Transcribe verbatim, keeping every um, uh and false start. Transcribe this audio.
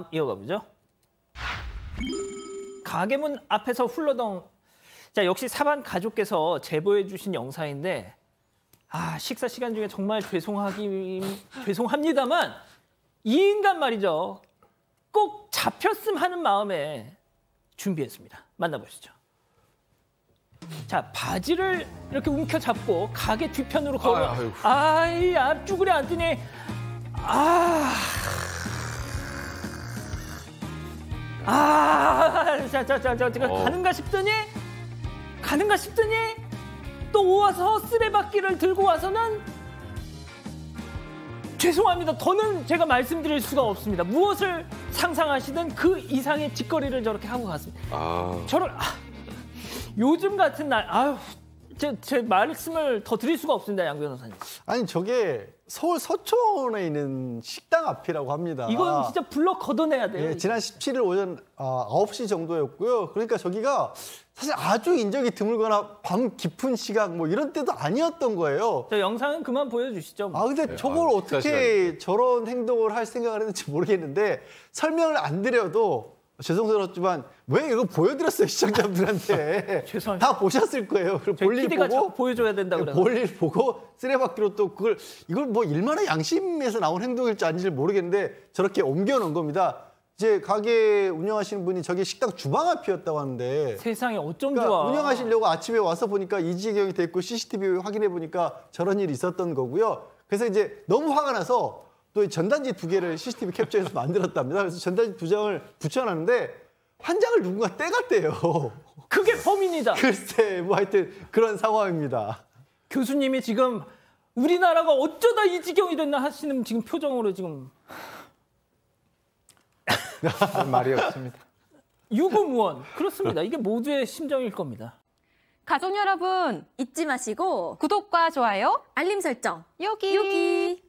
이어가 보죠. 가게문 앞에서 훌러덩. 자, 역시 사반 가족께서 제보해 주신 영상인데 아, 식사 시간 중에 정말 죄송하기 죄송합니다만 이 인간 말이죠. 꼭 잡혔음 하는 마음에 준비했습니다. 만나보시죠. 자, 바지를 이렇게 움켜잡고 가게 뒤편으로 걸어. 아이, 앞쭈그리 앉더니 아, 아, 자, 자, 자, 자, 제가 어. 가는가 싶더니 가는가 싶더니 또 와서 쓰레받기를 들고 와서는 죄송합니다. 더는 제가 말씀드릴 수가 없습니다. 무엇을 상상하시든 그 이상의 짓거리를 저렇게 하고 갔습니다. 아. 저를 아, 요즘 같은 날, 아유, 제, 제 말씀을 더 드릴 수가 없습니다, 양 변호사님. 아니, 저게 서울 서초원에 있는 식당 앞이라고 합니다. 이건 진짜 불러 걷어내야 돼요. 예, 지난 십칠 일 오전 아홉 시 정도였고요. 그러니까 저기가 사실 아주 인적이 드물거나 밤 깊은 시각 뭐 이런 때도 아니었던 거예요. 저 영상은 그만 보여주시죠. 뭐. 아, 근데 네, 저걸 아, 어떻게 저런 행동을 할 생각을 했는지 모르겠는데 설명을 안 드려도 죄송스럽지만 왜 이거 보여드렸어요, 시청자분들한테. 죄송합니다. 다 보셨을 거예요. 볼일 보고 보여줘야 된다 그래요. 볼일 보고 쓰레받기로 또 그걸 이걸 뭐 일만의 양심에서 나온 행동일지 아닌지 모르겠는데 저렇게 옮겨놓은 겁니다. 이제 가게 운영하시는 분이 저기 식당 주방 앞이었다고 하는데 세상에 어쩜 그러니까 좋아. 운영하시려고 아침에 와서 보니까 이 지경이 돼 있고 씨씨티비 확인해 보니까 저런 일이 있었던 거고요. 그래서 이제 너무 화가 나서 또 전단지 두 개를 씨씨티비 캡처해서 만들었답니다. 그래서 전단지 두 장을 붙여놨는데 한 장을 누군가 떼갔대요. 그게 범인이다. 글쎄, 뭐 하여튼 그런 상황입니다. 교수님이 지금 우리나라가 어쩌다 이 지경이 됐나 하시는 지금 표정으로 지금 말이 없습니다. 유구무원. 그렇습니다. 이게 모두의 심정일 겁니다. 가족 여러분 잊지 마시고 구독과 좋아요, 알림 설정 여기. 여기.